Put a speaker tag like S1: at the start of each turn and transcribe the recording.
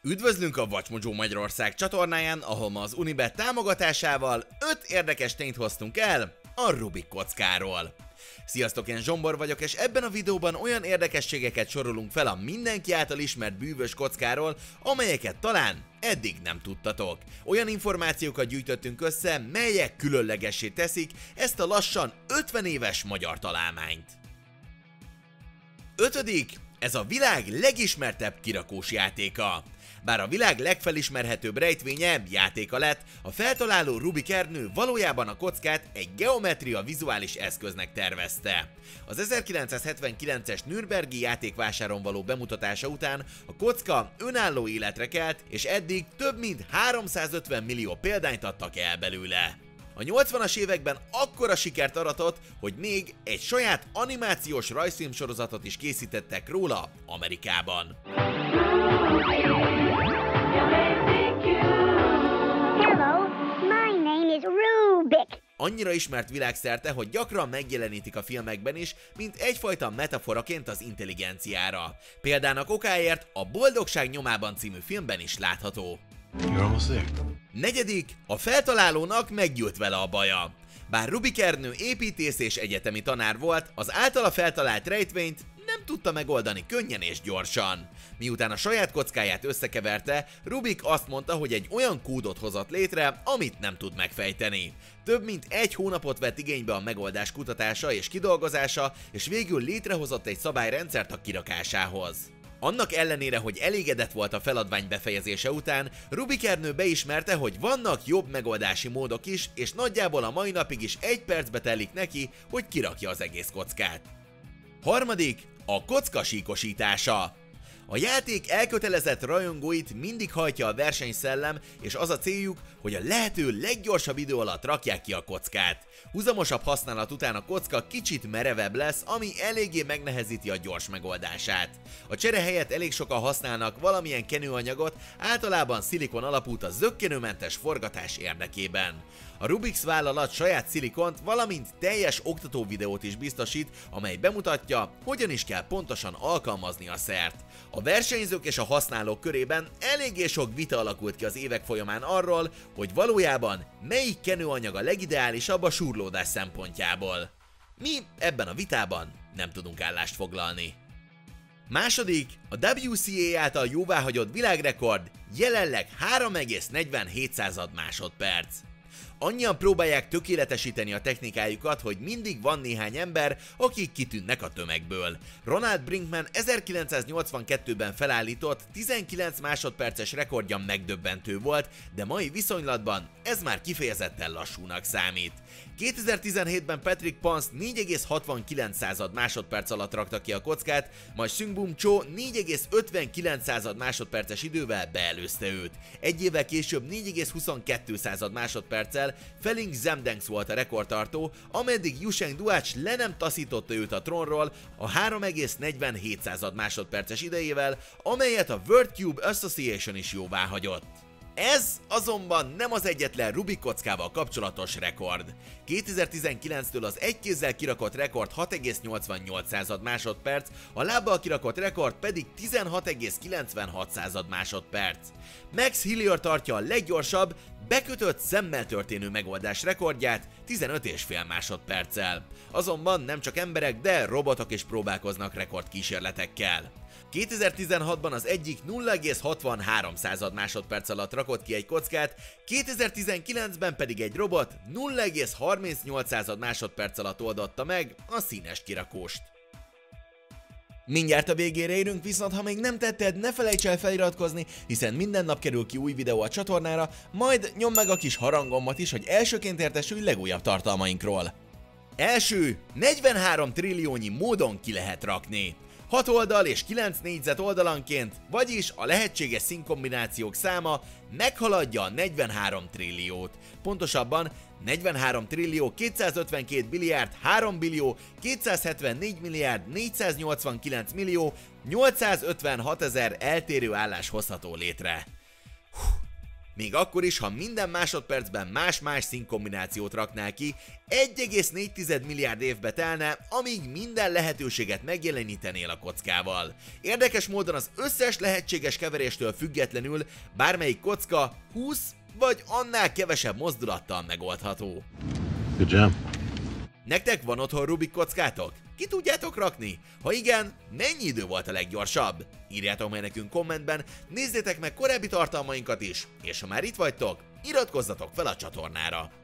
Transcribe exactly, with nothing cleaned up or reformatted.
S1: Üdvözlünk a WatchMojo Magyarország csatornáján, ahol ma az Unibet támogatásával öt érdekes tényt hoztunk el a Rubik kockáról. Sziasztok, én Zsombor vagyok, és ebben a videóban olyan érdekességeket sorolunk fel a mindenki által ismert bűvös kockáról, amelyeket talán eddig nem tudtatok. Olyan információkat gyűjtöttünk össze, melyek különlegessé teszik ezt a lassan ötven éves magyar találmányt. Ötödik. Ez a világ legismertebb kirakós játéka. Bár a világ legfelismerhetőbb rejtvénye játéka lett, a feltaláló Rubik Ernő valójában a kockát egy geometria vizuális eszköznek tervezte. Az ezerkilencszázhetvenkilences nürnbergi játékvásáron való bemutatása után a kocka önálló életre kelt, és eddig több mint háromszázötven millió példányt adtak el belőle. A nyolcvanas években akkora sikert aratott, hogy még egy saját animációs rajzfilmsorozatot is készítettek róla Amerikában.
S2: Hello, my name is Rubik.
S1: Annyira ismert világszerte, hogy gyakran megjelenítik a filmekben is, mint egyfajta metaforaként az intelligenciára. Példának okáért a Boldogság nyomában című filmben is látható. Negyedik, a feltalálónak meggyűlt vele a baja. Bár Rubik Ernő építész és egyetemi tanár volt, az általa feltalált rejtvényt nem tudta megoldani könnyen és gyorsan. Miután a saját kockáját összekeverte, Rubik azt mondta, hogy egy olyan kódot hozott létre, amit nem tud megfejteni. Több mint egy hónapot vett igénybe a megoldás kutatása és kidolgozása, és végül létrehozott egy szabályrendszert a kirakásához. Annak ellenére, hogy elégedett volt a feladvány befejezése után, Rubik Ernő beismerte, hogy vannak jobb megoldási módok is, és nagyjából a mai napig is egy percbe telik neki, hogy kirakja az egész kockát. Harmadik, a kocka síkosítása. A játék elkötelezett rajongóit mindig hajtja a versenyszellem, és az a céljuk, hogy a lehető leggyorsabb idő alatt rakják ki a kockát. Húzamosabb használat után a kocka kicsit merevebb lesz, ami eléggé megnehezíti a gyors megoldását. A csere helyett elég sokan használnak valamilyen kenőanyagot, általában szilikon alapút a zökkenőmentes forgatás érdekében. A Rubik's vállalat saját szilikont, valamint teljes oktatóvideót is biztosít, amely bemutatja, hogyan is kell pontosan alkalmazni a szert. A versenyzők és a használók körében eléggé sok vita alakult ki az évek folyamán arról, hogy valójában melyik kenőanyag a legideálisabb a súrlódás szempontjából. Mi ebben a vitában nem tudunk állást foglalni. Második, a dupla vé cé á által jóváhagyott világrekord jelenleg három egész negyvenhét másodperc. Annyian próbálják tökéletesíteni a technikájukat, hogy mindig van néhány ember, akik kitűnnek a tömegből. Ronald Brinkman ezerkilencszáznyolcvankettőben felállított tizenkilenc másodperces rekordja megdöbbentő volt, de mai viszonylatban ez már kifejezetten lassúnak számít. kétezer-tizenhétben Patrick Ponce négy egész hatvankilenc másodperc alatt rakta ki a kockát, majd Seung-Bum Cho négy egész ötvenkilenc másodperces idővel beelőzte őt. Egy évvel később négy egész huszonkettő másodperccel Feling Zemdengs volt a rekordtartó, ameddig Yusheng Duach le nem taszította őt a trónról a három egész negyvenhét másodperces idejével, amelyet a World Cube Association is jóváhagyott. Ez azonban nem az egyetlen Rubik kockával kapcsolatos rekord. kétezer-tizenkilenctől az egy kézzel kirakott rekord hat egész nyolcvannyolc másodperc, a lábbal kirakott rekord pedig tizenhat egész kilencvenhat másodperc. Max Hillier tartja a leggyorsabb, bekötött szemmel történő megoldás rekordját tizenöt egész öt másodperccel. Azonban nem csak emberek, de robotok is próbálkoznak rekordkísérletekkel. kétezer-tizenhatban az egyik nulla egész hatvanhárom másodperc alatt rakott ki egy kockát, kétezer-tizenkilencben pedig egy robot nulla egész harmincnyolc másodperc alatt oldotta meg a színes kirakóst. Mindjárt a végére érünk, viszont ha még nem tetted, ne felejts el feliratkozni, hiszen minden nap kerül ki új videó a csatornára, majd nyomd meg a kis harangommat is, hogy elsőként értesülj legújabb tartalmainkról. Első, negyvenhárom trilliónyi módon ki lehet rakni. hat oldal és kilenc négyzet oldalanként, vagyis a lehetséges színkombinációk száma meghaladja a negyvenhárom trilliót. Pontosabban negyvenhárom trillió kétszázötvenkét billiárd három billió kétszázhetvennégy milliárd négyszáznyolcvankilenc millió nyolcszázötvenhat ezer eltérő állás hozható létre. Még akkor is, ha minden másodpercben más-más színkombinációt raknál ki, egy egész négy milliárd évbe telne, amíg minden lehetőséget megjelenítenél a kockával. Érdekes módon az összes lehetséges keveréstől függetlenül bármelyik kocka húsz vagy annál kevesebb mozdulattal megoldható.
S3: Good job.
S1: Nektek van otthon Rubik kockátok? Ki tudjátok rakni? Ha igen, mennyi idő volt a leggyorsabb? Írjátok meg nekünk kommentben, nézzétek meg korábbi tartalmainkat is, és ha már itt vagytok, iratkozzatok fel a csatornára!